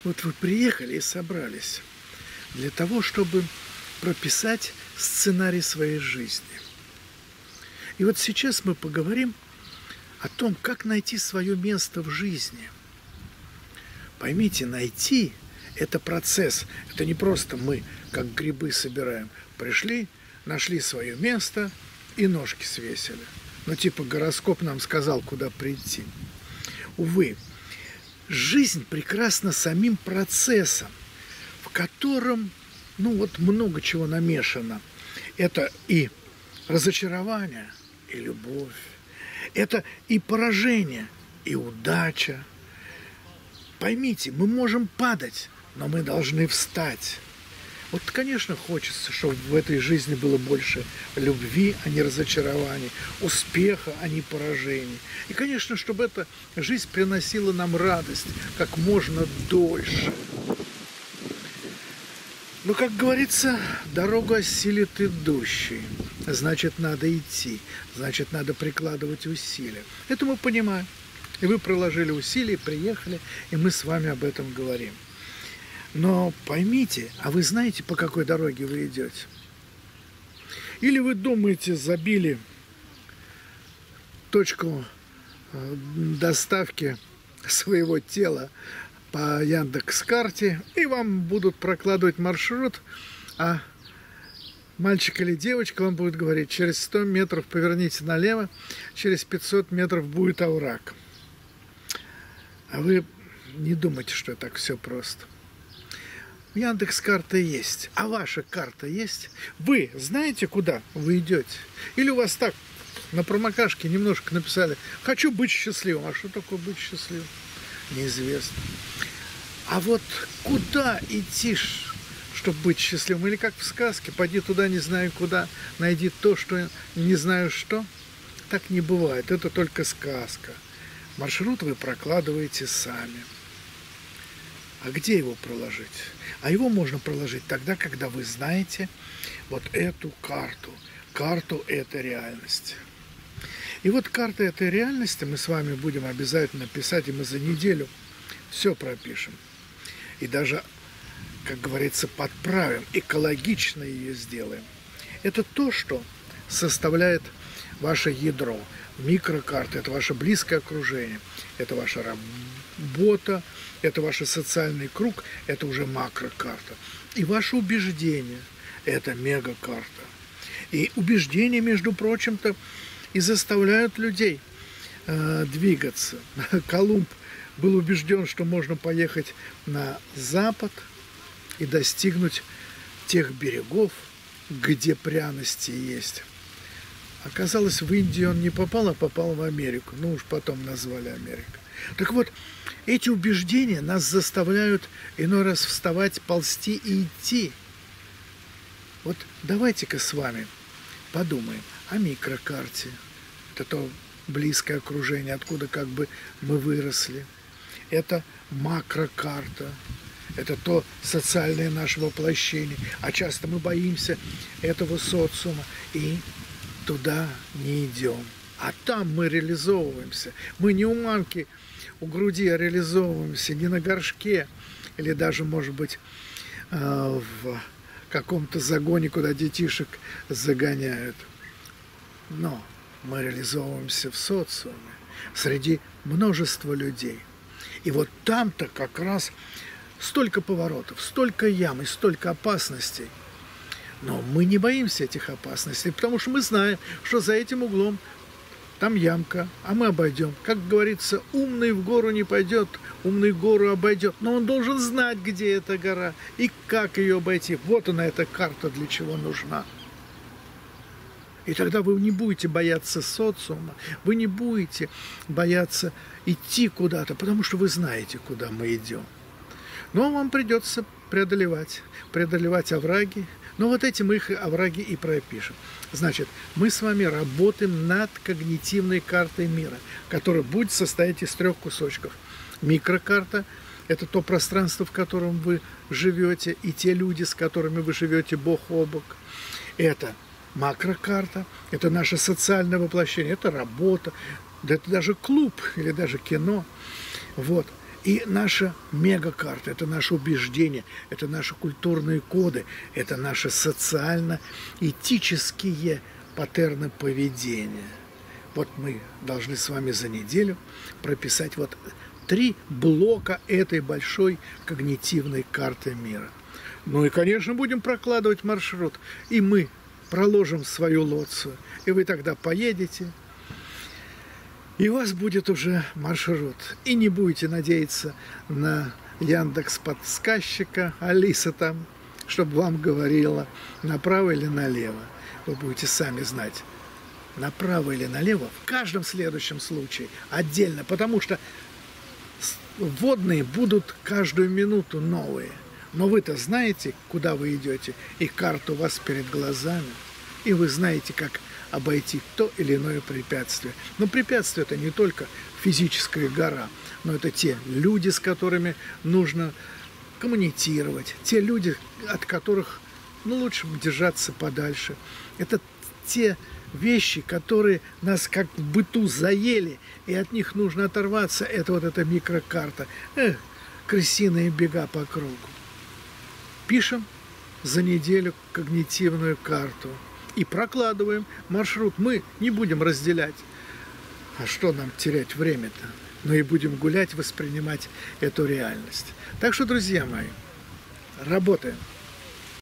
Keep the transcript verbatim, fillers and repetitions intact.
Вот вы приехали и собрались для того, чтобы прописать сценарий своей жизни. И вот сейчас мы поговорим о том, как найти свое место в жизни. Поймите, найти – это процесс. Это не просто мы, как грибы, собираем. Пришли, нашли свое место и ножки свесили. Ну, типа гороскоп нам сказал, куда прийти. Увы, жизнь прекрасна самим процессом, в котором, ну, вот много чего намешано. Это и разочарование, и любовь. Это и поражение, и удача. Поймите, мы можем падать, но мы должны встать. Вот, конечно, хочется, чтобы в этой жизни было больше любви, а не разочарований, успеха, а не поражений. И, конечно, чтобы эта жизнь приносила нам радость как можно дольше. Но, как говорится, дорогу осилит идущий. Значит, надо идти, значит, надо прикладывать усилия. Это мы понимаем. И вы приложили усилия, приехали, и мы с вами об этом говорим. Но поймите, а вы знаете, по какой дороге вы идете? Или вы думаете, забили точку доставки своего тела по Яндекс.Карте, и вам будут прокладывать маршрут, а мальчик или девочка вам будет говорить, через сто метров поверните налево, через пятьсот метров будет овраг. А вы не думайте, что так все просто. Яндекс.Карта есть, а ваша карта есть? Вы знаете, куда вы идете? Или у вас так на промокашке немножко написали: хочу быть счастливым. А что такое быть счастливым? Неизвестно. А вот куда идти, чтобы быть счастливым? Или как в сказке: пойди туда, не знаю куда, найди то, что не знаю что? Так не бывает, это только сказка. Маршрут вы прокладываете сами. А где его проложить? А его можно проложить тогда, когда вы знаете вот эту карту. Карту этой реальности. И вот карта этой реальности мы с вами будем обязательно писать, и мы за неделю все пропишем. И даже, как говорится, подправим, экологично ее сделаем. Это то, что составляет ваше ядро. Микрокарта – это ваше близкое окружение, это ваша работа, это ваш социальный круг, это уже макрокарта. И ваше убеждение – это мегакарта. И убеждения, между прочим-то, и заставляют людей э, двигаться. Колумб был убежден, что можно поехать на запад и достигнуть тех берегов, где пряности есть. Оказалось, в Индию он не попал, а попал в Америку. Ну уж потом назвали Америка. Так вот, эти убеждения нас заставляют иной раз вставать, ползти и идти. Вот давайте-ка с вами подумаем о микрокарте. Это то близкое окружение, откуда как бы мы выросли. Это макрокарта. Это то социальное наше воплощение. А часто мы боимся этого социума и туда не идем. А там мы реализовываемся. Мы не у мамки у груди, а реализовываемся не на горшке или даже, может быть, в каком-то загоне, куда детишек загоняют. Но мы реализовываемся в социуме, среди множества людей. И вот там-то как раз столько поворотов, столько ям и столько опасностей. Но мы не боимся этих опасностей, потому что мы знаем, что за этим углом там ямка, а мы обойдем. Как говорится, умный в гору не пойдет, умный гору обойдет. Но он должен знать, где эта гора и как ее обойти. Вот она, эта карта, для чего нужна. И тогда вы не будете бояться социума, вы не будете бояться идти куда-то, потому что вы знаете, куда мы идем. Но вам придется преодолевать, преодолевать овраги. Но вот эти мы их овраги и пропишем. Значит, мы с вами работаем над когнитивной картой мира, которая будет состоять из трех кусочков. Микрокарта – это то пространство, в котором вы живете, и те люди, с которыми вы живете бок о бок. Это макрокарта, это наше социальное воплощение, это работа, да это даже клуб или даже кино. Вот. И наша мегакарта – это наше убеждение, это наши культурные коды, это наши социально-этические паттерны поведения. Вот мы должны с вами за неделю прописать вот три блока этой большой когнитивной карты мира. Ну и, конечно, будем прокладывать маршрут. И мы проложим свою лоцию. И вы тогда поедете, и у вас будет уже маршрут. И не будете надеяться на Яндекс-подсказчика, Алиса там, чтобы вам говорила, направо или налево. Вы будете сами знать, направо или налево в каждом следующем случае отдельно, потому что вводные будут каждую минуту новые. Но вы-то знаете, куда вы идете, и карта у вас перед глазами, и вы знаете, как обойти то или иное препятствие. Но препятствие – это не только физическая гора, но это те люди, с которыми нужно коммуницировать, те люди, от которых ну, лучше держаться подальше. Это те вещи, которые нас как в быту заели, и от них нужно оторваться. Это вот эта микрокарта. Эх, крысиные бега по кругу. Пишем за неделю когнитивную карту и прокладываем маршрут. Мы не будем разделять. А что нам терять время-то? Но и будем гулять, воспринимать эту реальность. Так что, друзья мои, работаем.